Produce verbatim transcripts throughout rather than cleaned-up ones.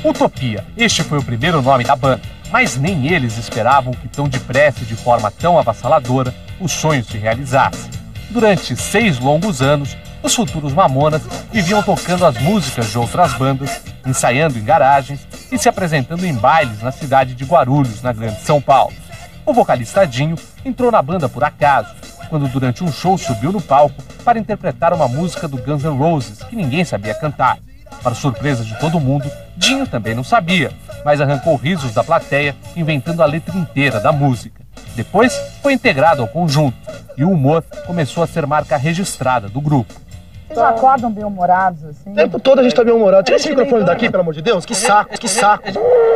Utopia, este foi o primeiro nome da banda, mas nem eles esperavam que tão depressa e de forma tão avassaladora o sonho se realizasse. Durante seis longos anos, os futuros Mamonas viviam tocando as músicas de outras bandas, ensaiando em garagens e se apresentando em bailes na cidade de Guarulhos, na Grande São Paulo. O vocalista Dinho entrou na banda por acaso, quando durante um show subiu no palco para interpretar uma música do Guns N' Roses que ninguém sabia cantar. Para surpresa de todo mundo, Dinho também não sabia, mas arrancou risos da plateia inventando a letra inteira da música. Depois foi integrado ao conjunto e o humor começou a ser marca registrada do grupo. Vocês acordam bem-humorados assim? O tempo todo a gente tá bem-humorado. Tira esse microfone daqui, pelo amor de Deus. Que saco, que saco.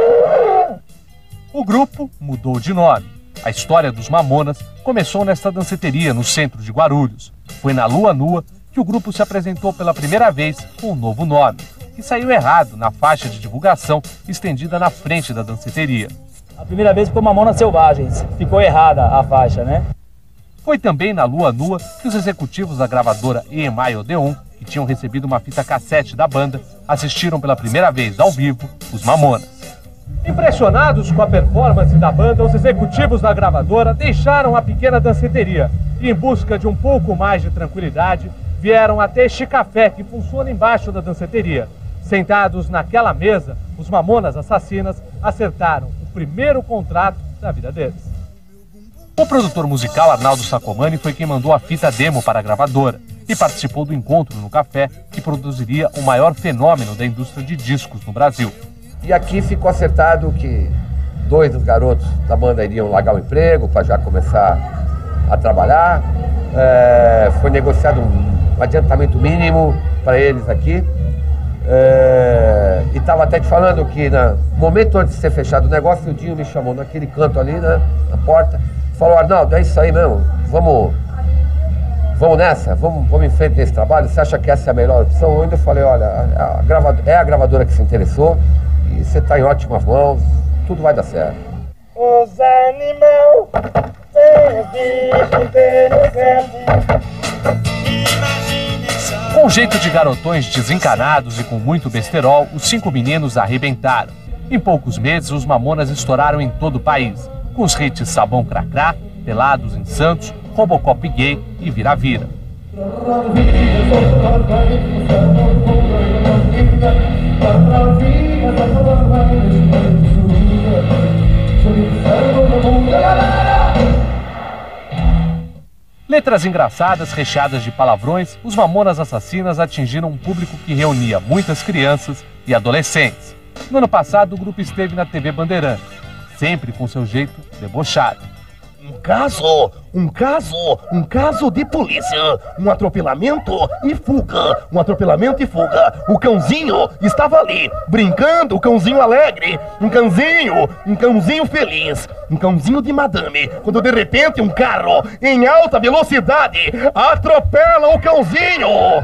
O grupo mudou de nome. A história dos Mamonas começou nesta danceteria no centro de Guarulhos. Foi na Lua Nua que o grupo se apresentou pela primeira vez com um novo nome, que saiu errado na faixa de divulgação estendida na frente da danceteria. A primeira vez ficou Mamonas Selvagens, ficou errada a faixa, né? Foi também na Lua Nua que os executivos da gravadora E M I Odeon, que tinham recebido uma fita cassete da banda, assistiram pela primeira vez ao vivo os Mamonas. Impressionados com a performance da banda, os executivos da gravadora deixaram a pequena danceteria e, em busca de um pouco mais de tranquilidade, vieram até este café que funciona embaixo da danceteria. Sentados naquela mesa, os Mamonas Assassinas acertaram o primeiro contrato da vida deles. O produtor musical Arnaldo Sacomani foi quem mandou a fita demo para a gravadora e participou do encontro no café que produziria o maior fenômeno da indústria de discos no Brasil. E aqui ficou acertado que dois dos garotos da banda iriam largar o emprego para já começar a trabalhar. É, foi negociado um adiantamento mínimo para eles aqui. É, e estava até te falando que no momento antes de ser fechado o negócio, o Dinho me chamou naquele canto ali, né, na porta, falou: Arnaldo, é isso aí mesmo, vamos, vamos nessa, vamos, vamos em frente nesse trabalho, você acha que essa é a melhor opção? Eu ainda falei: olha, a gravadora, é a gravadora que se interessou e você está em ótimas mãos, tudo vai dar certo. Os animais Com um jeito de garotões desencanados e com muito besterol, os cinco meninos arrebentaram. Em poucos meses, os Mamonas estouraram em todo o país, com os hits Sabão Cracrá, Pelados em Santos, Robocop Gay e Vira-Vira. Letras engraçadas, recheadas de palavrões, os Mamonas Assassinas atingiram um público que reunia muitas crianças e adolescentes. No ano passado, o grupo esteve na T V Bandeirantes, sempre com seu jeito debochado. Um caso, um caso, um caso de polícia, um atropelamento e fuga, um atropelamento e fuga. O cãozinho estava ali, brincando, o cãozinho alegre, um cãozinho, um cãozinho feliz, um cãozinho de madame, quando de repente um carro em alta velocidade atropela o cãozinho.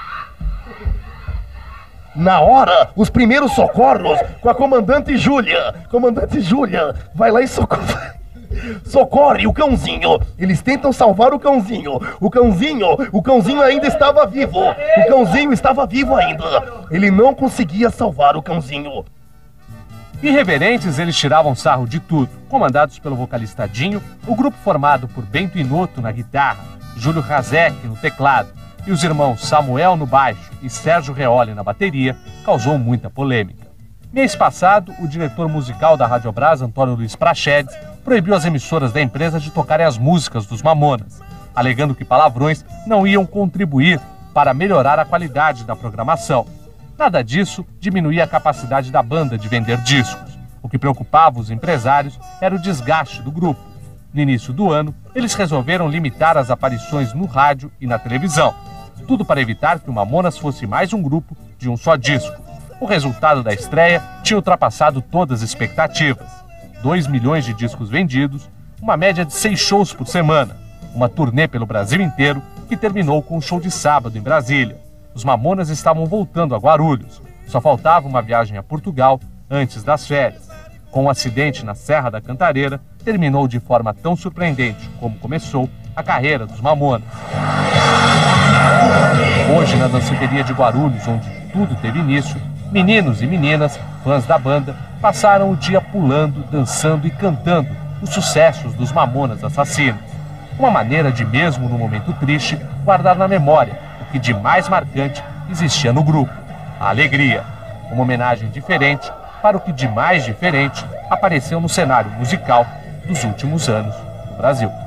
Na hora, os primeiros socorros com a comandante Júlia. Comandante Júlia, vai lá e socorre. Socorre o cãozinho. Eles tentam salvar o cãozinho. O cãozinho, o cãozinho ainda estava vivo. O cãozinho estava vivo ainda. Ele não conseguia salvar o cãozinho. Irreverentes, eles tiravam sarro de tudo. Comandados pelo vocalista Dinho, o grupo formado por Bento Inoto na guitarra, Júlio Razek no teclado e os irmãos Samuel no baixo e Sérgio Reoli na bateria, causou muita polêmica. Mês passado, o diretor musical da Rádio Brás, Antônio Luiz Prachedes, proibiu as emissoras da empresa de tocarem as músicas dos Mamonas, alegando que palavrões não iam contribuir para melhorar a qualidade da programação. Nada disso diminuía a capacidade da banda de vender discos. O que preocupava os empresários era o desgaste do grupo. No início do ano, eles resolveram limitar as aparições no rádio e na televisão. Tudo para evitar que o Mamonas fosse mais um grupo de um só disco. O resultado da estreia tinha ultrapassado todas as expectativas. dois milhões de discos vendidos, uma média de seis shows por semana, uma turnê pelo Brasil inteiro que terminou com um show de sábado em Brasília. Os Mamonas estavam voltando a Guarulhos. Só faltava uma viagem a Portugal antes das férias. Com um acidente na Serra da Cantareira, terminou de forma tão surpreendente como começou a carreira dos Mamonas. Hoje, na danceteria de Guarulhos, onde tudo teve início, Meninos e meninas, fãs da banda, passaram o dia pulando, dançando e cantando os sucessos dos Mamonas Assassinos. Uma maneira de, mesmo no momento triste, guardar na memória o que de mais marcante existia no grupo: a alegria. Uma homenagem diferente para o que de mais diferente apareceu no cenário musical dos últimos anos no Brasil.